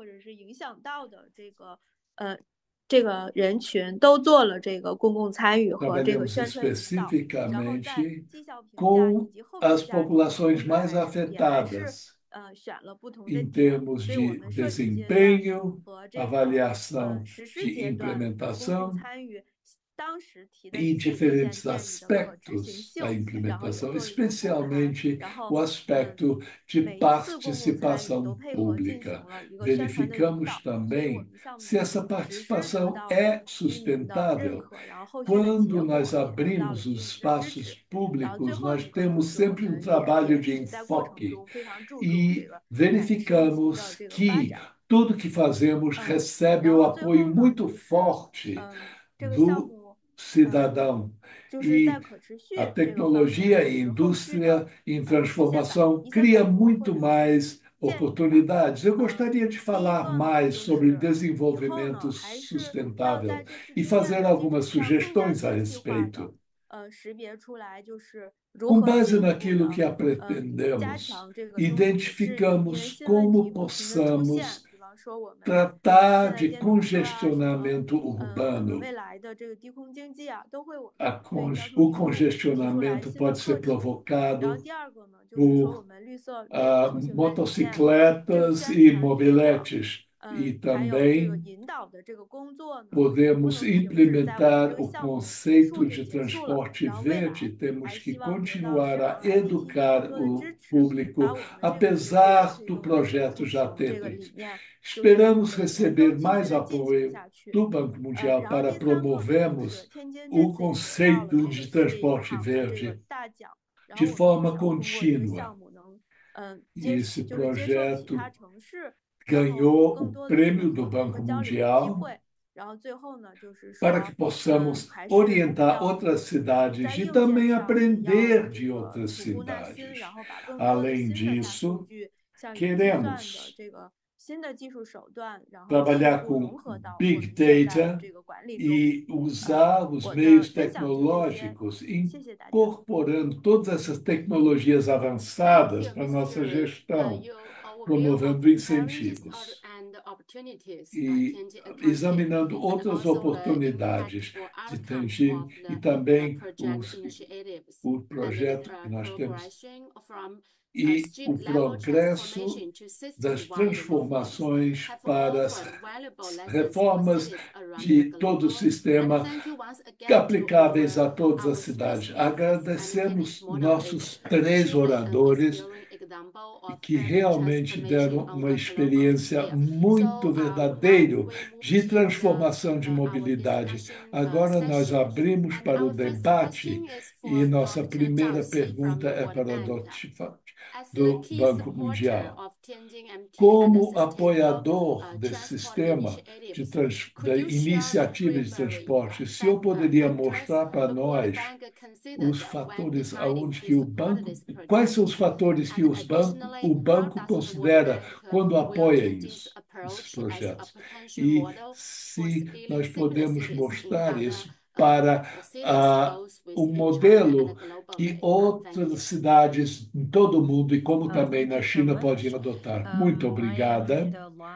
Trabalhamos especificamente com as populações mais afetadas, em termos de desempenho, avaliação de implementação e diferentes aspectos da implementação, especialmente o aspecto de participação pública. Verificamos também se essa participação é sustentável. Quando nós abrimos os espaços públicos, nós temos sempre um trabalho de enfoque e verificamos que tudo que fazemos recebe o apoio muito forte do cidadão. E a tecnologia e indústria em transformação cria muito mais oportunidades. Eu gostaria de falar mais sobre desenvolvimento sustentável e fazer algumas sugestões a respeito. Com base naquilo que aprendemos, identificamos como possamos tratar de congestionamento urbano. O congestionamento pode ser provocado por motocicletas e mobiletes. E também podemos implementar o conceito de transporte verde. Temos que continuar a educar o público, apesar do projeto já ter. Esperamos receber mais apoio do Banco Mundial para promovermos o conceito de transporte verde de forma contínua. E esse 就是接受其 projeto 他城市，然后 ganhou 更 o 多的这个 prêmio do 合作 Banco 和交流的机 Mundial 会。然后最后呢，就是说， para que possamos 还是我们 orientar 要 outras 在 cidades e 硬件 também 上也要 aprender 这 de 个 outras 逐步耐心， cidades. 然后把更多的 Além 新的大数 disso, 据，像云计算的 queremos 这个新的技术手段，然后进一 trabalhar 步融 com 合到我 Big 们现在的 Data 这个管理中。 e usar os 我 meios 的分享就这些， tecnológicos, 谢谢大家。 incorporando todas essas tecnologias avançadas para a nossa gestão, promovendo incentivos e examinando outras oportunidades de Tianjin e também o projeto que nós temos e o progresso das transformações para as reformas de todo o sistema aplicáveis a todas as cidades. Agradecemos nossos 3 oradores que realmente deram uma experiência muito verdadeira de transformação de mobilidade. Agora nós abrimos para o debate e nossa primeira pergunta é para o Dr. Tifat, do Banco Mundial. Como apoiador desse sistema da iniciativa de transporte, o senhor poderia mostrar para nós os fatores aonde que o banco, quais são os fatores que o banco considera quando apoia isso, esses projetos? E se nós podemos mostrar isso para um modelo que outras cidades em todo o mundo e como também na China podem adotar. Muito obrigada.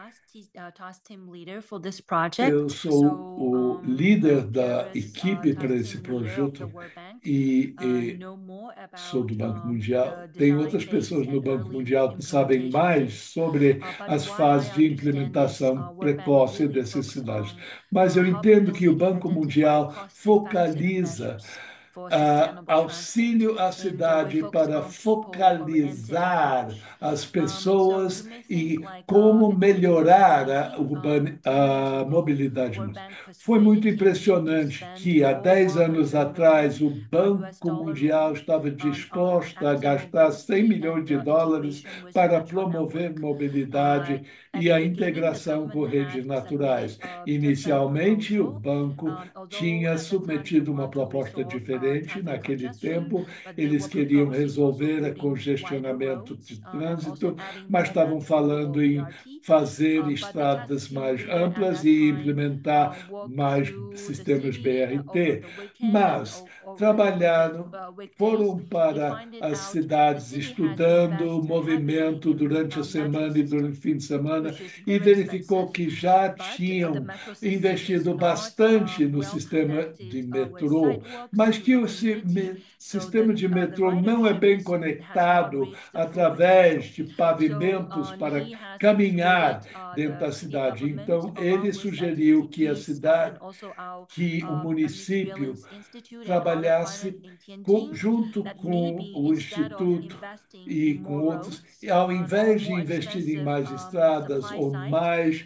Eu sou o líder da equipe para esse projeto e sou do Banco Mundial. Tem outras pessoas no Banco Mundial que sabem mais sobre as fases de implementação precoce dessas cidades. Mas eu entendo que o Banco Mundial focaliza auxílio à cidade para focalizar as pessoas e como melhorar a mobilidade. Foi muito impressionante que há 10 anos atrás o Banco Mundial estava disposto a gastar 100 milhões de dólares para promover mobilidade e a integração com redes naturais. Inicialmente, o banco tinha submetido uma proposta diferente naquele tempo. Eles queriam resolver o congestionamento de trânsito, mas estavam falando em fazer estradas mais amplas e implementar mais sistemas BRT. Mas trabalharam, foram para as cidades estudando o movimento durante a semana e durante o fim de semana e verificou que já tinham investido bastante no sistema de metrô, mas que o sistema de metrô não é bem conectado através de pavimentos para caminhar dentro da cidade. Então, ele sugeriu que a cidade, que o município trabalhasse junto com o Instituto e com outros, e ao invés de investir em mais estradas ou mais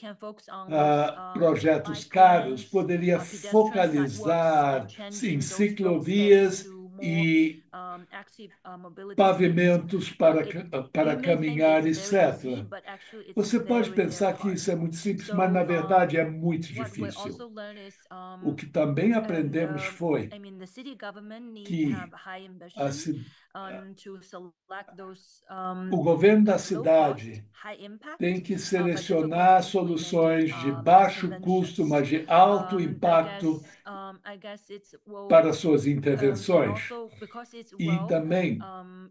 projetos caros, poderia focalizar em ciclovias e pavimentos para caminhar, etc. Você pode pensar que isso é muito simples, mas na verdade é muito difícil. O que também aprendemos foi que o governo da cidade tem que selecionar soluções de baixo custo, mas de alto impacto para suas intervenções. E também,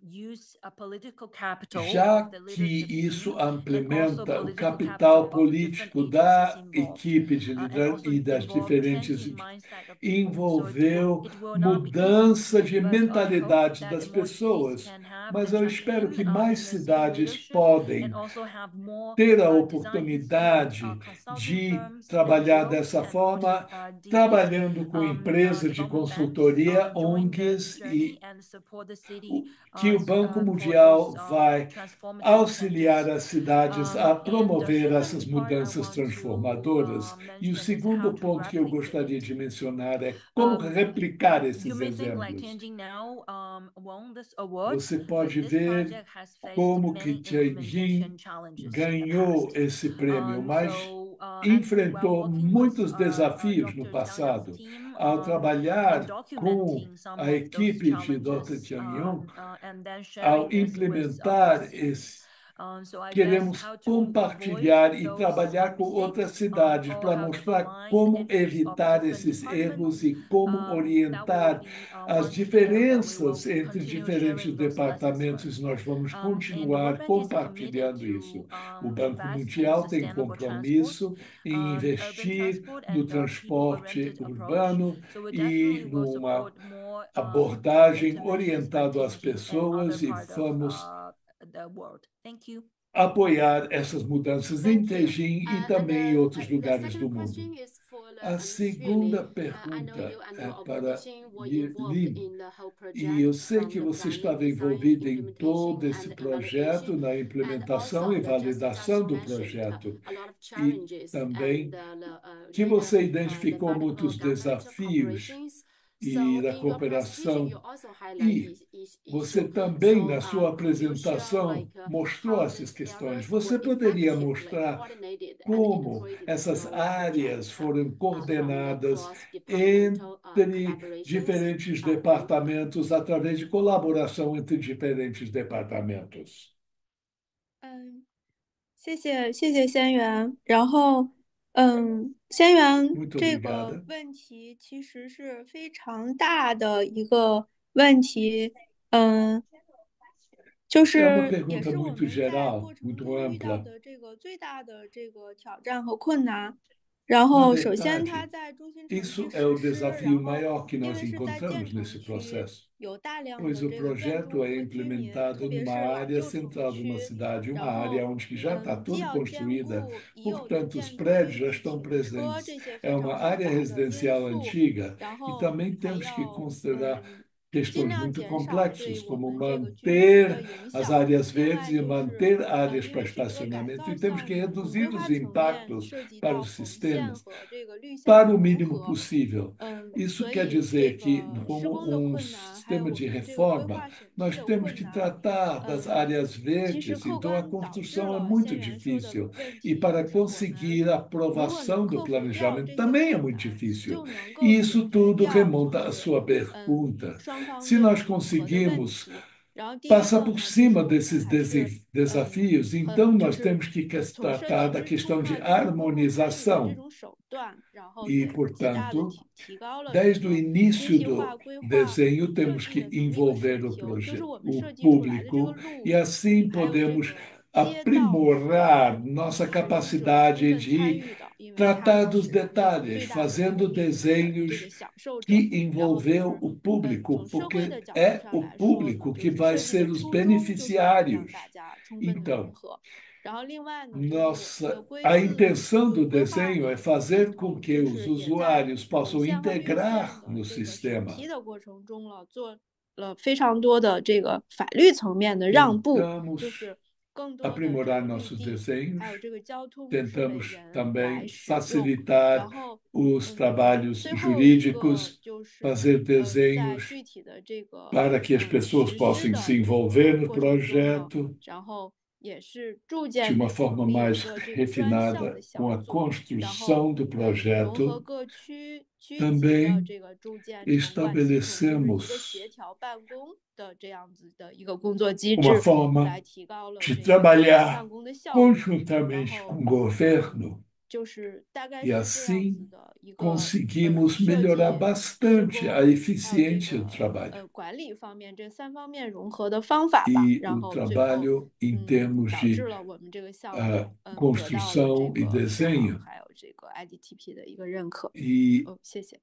já que isso implementa o capital político da equipe de liderança e das diferentes envolveu mudança de mentalidade das pessoas. Mas eu espero que mais cidades podem ter a oportunidade de trabalhar dessa forma, trabalhando com empresas de consultoria, ONGs, e que o Banco Mundial vai auxiliar as cidades a promover essas mudanças transformadoras. E o segundo ponto que eu gostaria de mencionar é como replicar esses exemplos. Você pode ver como que Tianjin ganhou esse prêmio, mas enfrentou muitos desafios no passado. Ao trabalhar com a equipe de Dr. Tianyong, ao implementar esse, queremos compartilhar e trabalhar com outras cidades para mostrar como evitar esses erros e como orientar as diferenças entre diferentes departamentos. Nós vamos continuar compartilhando isso. O Banco Mundial tem compromisso em investir no transporte urbano e numa abordagem orientada às pessoas e vamos apoiar essas mudanças em Beijing e também em outros lugares do mundo. A segunda pergunta é para Lin. E eu sei que você estava envolvido em todo esse projeto, na implementação e validação do projeto. E também que você identificou muitos desafios e da cooperação. E você também, na sua apresentação, mostrou essas questões. Você poderia mostrar como essas áreas foram coordenadas entre diferentes departamentos através de colaboração entre diferentes departamentos? 谢谢仙源。然后，仙源 Muito 这个 obrigada. 问题其实是非常大的一个问题，就 É uma 是也 pergunta 是我 muito 们在 geral, 过程 muito 中遇到 ampla. 的这个最大的这个挑战和困难。然 Na 后，首先它 verdade, 在中心城 isso 区 é o 实施， desafio 然后 maior que 因 nós 为是在建 encontramos 城 nesse 区， processo, 有大量 pois 的 o 这个建 projeto 筑 é 和居民， implementado 特别 numa 是老 área 旧城 central de uma 区。 cidade, 然 uma 后， área onde que já está 既 tudo 要兼 construída, 顾已有的 portanto, os 建筑 prédios 以 já 及 estão 停车 presentes. 这些 É 非 uma 常复 área 杂的因 residencial 素， antiga 然 e 后 também 还 temos que 要 considerar 尽 questões 量 muito 减少对 complexas, 我 como 们这个居民的 manter 影 as 响。 áreas 另 verdes 外 e 就是 manter áreas 因 para 为是一个改 estacionamento, 造 e temos 项 que 目， 规 reduzir 划 os 层面 impactos 涉及 para 到 os 红线 sistemas 和这个绿线 para 的 o 融 mínimo 合。 possível. Isso 所 quer 以这 dizer que, 个施 como 工的 um 困难，还有 sistema 我 de 们这个规 reforma, 划审批 nós 的 temos 困 que 难， tratar das áreas 其实 verdes, 客 então a 观导致 construção é 了 muito 仙源说的 difícil. 问 E 题， para 就是我们 conseguir a 如果能 aprovação do 克服掉 planejamento 这些 também é 困 muito 难， difícil. 就能够 E 解 isso 决 tudo 掉 remonta 就 à 是 sua pergunta. 双方 Se 这 nós 个融合的问 conseguimos 题。然后第一 passar 个 por 呢，就是 cima 我们 desses 还是 desafios, 就 então nós 是 temos que 从设 tratar 计 da 之初 questão 呢， de 就是公共参与的这 harmonização. 种手段，然后 E, 也极大的 portanto, 提高了这 desde o 个精 início 细化 do 规划 desenho, 设 temos 计 que 的能力和 envolver 审 o 评，就是我们 o 设计出来的这个 público 路 e assim 还有这 podemos 个街道是 aprimorar nossa 使用者充 capacidade 分参 de 与的，因为它 tratar 们 dos 是最 detalhes, 大的这个 fazendo 利益的这 desenhos 个享受者。 que 然后就 envolveu 是 o público, 从社会 porque 的角度 é 上 o 来说呢， público 就 que 是 vai 设计的 ser os 初衷就是让 beneficiários. 大家充分的融 Então, 合。然后另外呢，就是我们的 nossa, 规 a 字 intenção 和 do 规划 desenho 的 é 一个协 fazer com 同， que 就 os 是也在 usuários 红 possam 线和绿线 integrar 的 no 这个审 sistema. 批的过程中了，做了非常多的这个法律层面的让步，就 Tentamos 是更多的这 aprimorar 个绿 nossos 地， desenhos, 还有这个交通设备 tentamos 人来 também 使用。 然 facilitar 后 os trabalhos 最后一个 jurídicos, 就是 fazer 在 desenhos 具体的这个 para que as pessoas 实施 possam 的 se 这 envolver 个 no 过程中呢， projeto 然后也是逐 de 渐 uma 的建 forma 立一 mais 个这个专项 refinada 的 com 小 a 组，然后 construção do 融合 projeto. 各区级的 Também 这个铸建城管系统，就是一个协 estabelecemos 调办公的这样子的一个工作机 uma 制， forma 来提高了 de 这个 trabalhar 办公的效率。然 conjuntamente 后 com o governo 就是大概 e 是这样子 assim 的一个 conseguimos 设 melhorar 计、施 bastante 工 a 还有这 eficiência do 个 trabalho 管理方面这3方面融合的方法吧。 e 然 o 后最后 trabalho em termos 导致 de 了我们这个项目得到了这 construção e 个世行 desenho 还有这个 IDTP 的一个认可。 e 谢谢。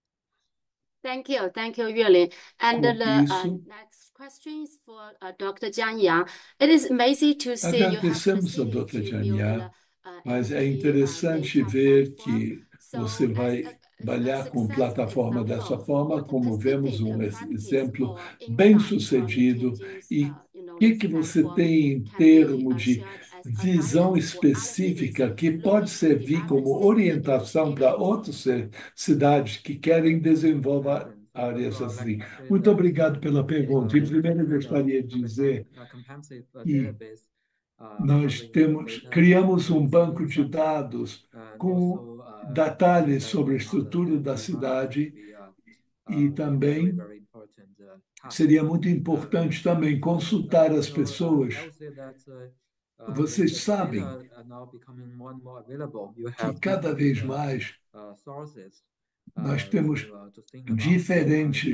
Thank you, Yuelin. And com the isso next question is for Dr. Jiang Yang. It is amazing to see you have agradecemos a proceeded Dr. to Jiang build Yang, the mas é NDP interessante data ver platform. que So, você vai as a trabalhar com success plataforma dessa example, forma, what como vemos specific exemplo advantage or bem insight from sucedido, changing, e o this que você platform tem em can be termos de shared as a visão guidance for other cities específica que pode looking to servir develop como similar orientação para initiatives? outras cidades que querem desenvolver áreas assim. Muito obrigado pela pergunta. Em primeiro, eu gostaria de dizer que nós criamos um banco de dados com detalhes sobre a estrutura da cidade e também seria muito importante também consultar as pessoas. Vocês sabem que cada vez mais nós temos diferentes.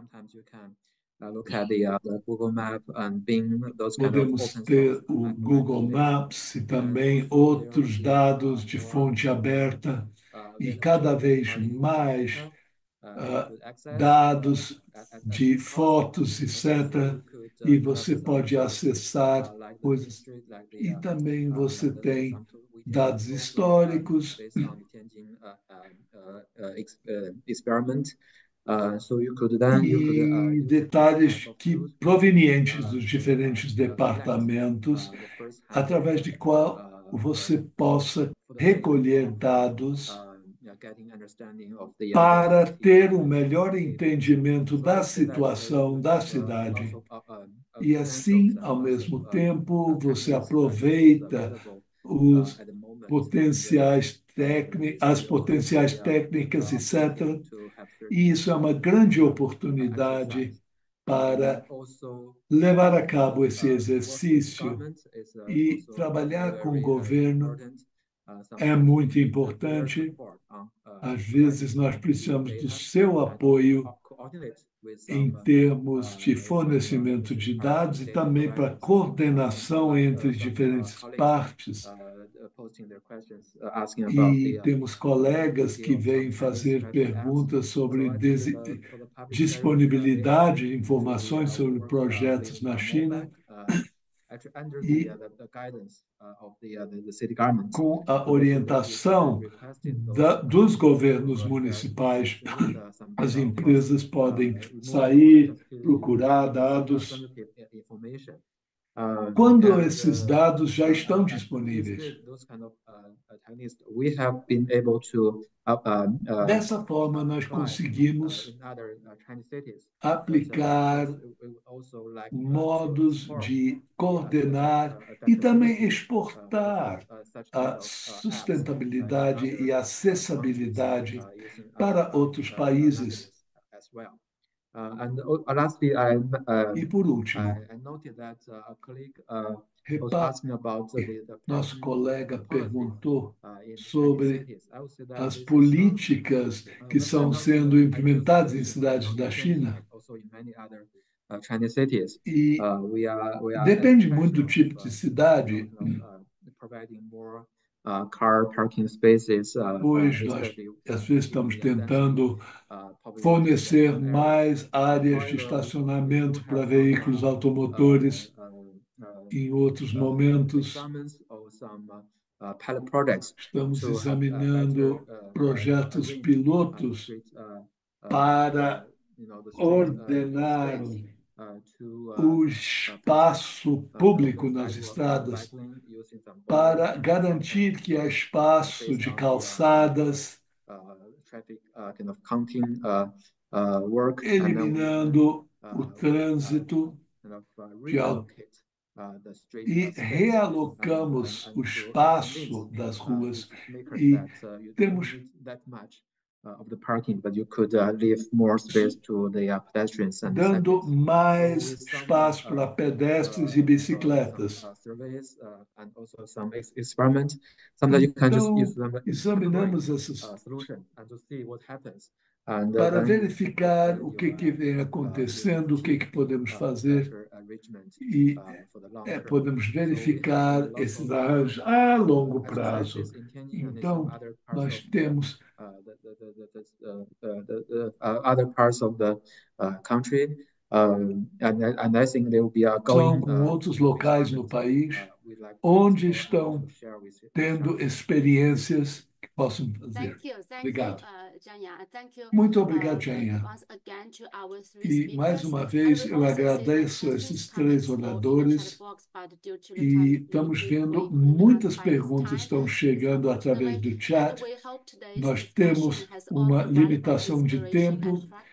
Podemos ter o Google Maps e também outros dados de fonte aberta e cada vez mais dados de fotos, etc. E você pode acessar coisas. E também você tem dados históricos. E detalhes provenientes dos diferentes departamentos, através de qual você possa recolher dados para ter um melhor entendimento da situação da cidade. E assim, ao mesmo tempo, você aproveita as potenciais técnicas, etc. E isso é uma grande oportunidade para levar a cabo esse exercício e trabalhar com o governo é muito importante. Às vezes, nós precisamos do seu apoio em termos de fornecimento de dados e também para coordenação entre diferentes partes. E temos colegas que vêm fazer perguntas sobre disponibilidade de informações sobre projetos na China. E com a orientação dos governos municipais, as empresas podem sair, procurar dados, quando esses dados já estão disponíveis. Dessa forma, nós conseguimos aplicar modos de coordenar e também exportar a sustentabilidade e acessibilidade para outros países. E por último, repare, nosso colega perguntou sobre as políticas que estão sendo implementadas em cidades da China. E depende muito do tipo de cidade. Pois nós, às vezes, estamos tentando fornecer mais áreas de estacionamento para veículos automotores. Em outros momentos, estamos examinando projetos pilotos para ordenar o espaço público nas estradas, para garantir que há espaço de calçadas, eliminando o trânsito e realocamos o espaço das ruas e temos dando mais espaço para pedestres e bicicletas. Então, examinamos essas para verificar o que vem acontecendo, o que podemos fazer e podemos verificar esses arranjos a longo prazo. Então, nós temos other parts of the country, and I think there will be a são com outros locais no país onde estão tendo experiências que possam fazer. Obrigado. Muito obrigado, Janya. E, mais uma vez, eu agradeço a esses três oradores e estamos vendo muitas perguntas estão chegando através do chat. Nós temos uma limitação de tempo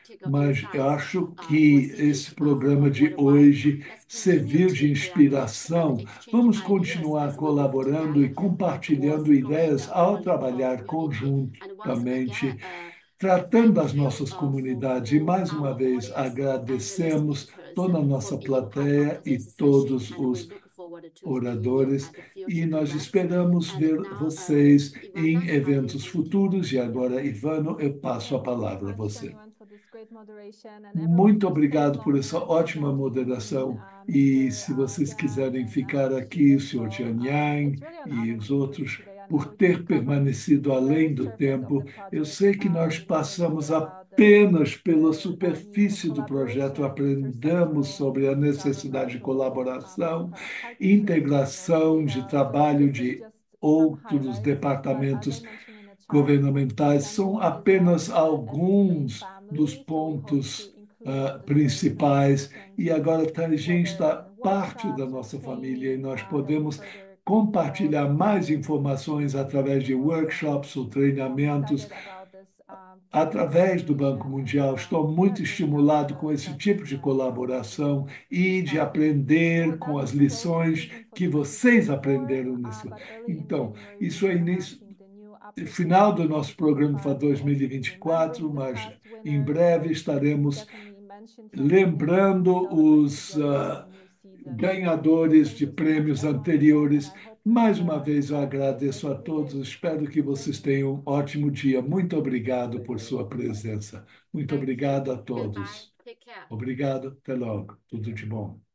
mas eu acho que esse programa de hoje serviu de inspiração. Vamos continuar colaborando e compartilhando ideias ao trabalhar conjuntamente, tratando as nossas comunidades. E, mais uma vez, agradecemos toda a nossa plateia e todos os oradores, e nós esperamos ver vocês em eventos futuros. E agora, Ivano, eu passo a palavra a você. Muito obrigado por essa ótima moderação. E se vocês quiserem ficar aqui, o senhor Jian Yang e os outros, por ter permanecido além do tempo, eu sei que nós passamos apenas pela superfície do projeto, aprendemos sobre a necessidade de colaboração, integração de trabalho de outros departamentos governamentais. São apenas alguns dos pontos principais, e agora a gente está parte da nossa família e nós podemos compartilhar mais informações através de workshops ou treinamentos através do Banco Mundial. Estou muito estimulado com esse tipo de colaboração e de aprender com as lições que vocês aprenderam nisso. Então, isso é final do nosso programa para 2024, mas em breve estaremos lembrando os ganhadores de prêmios anteriores. Mais uma vez, eu agradeço a todos. Espero que vocês tenham um ótimo dia. Muito obrigado por sua presença. Muito obrigado a todos. Obrigado. Até logo. Tudo de bom.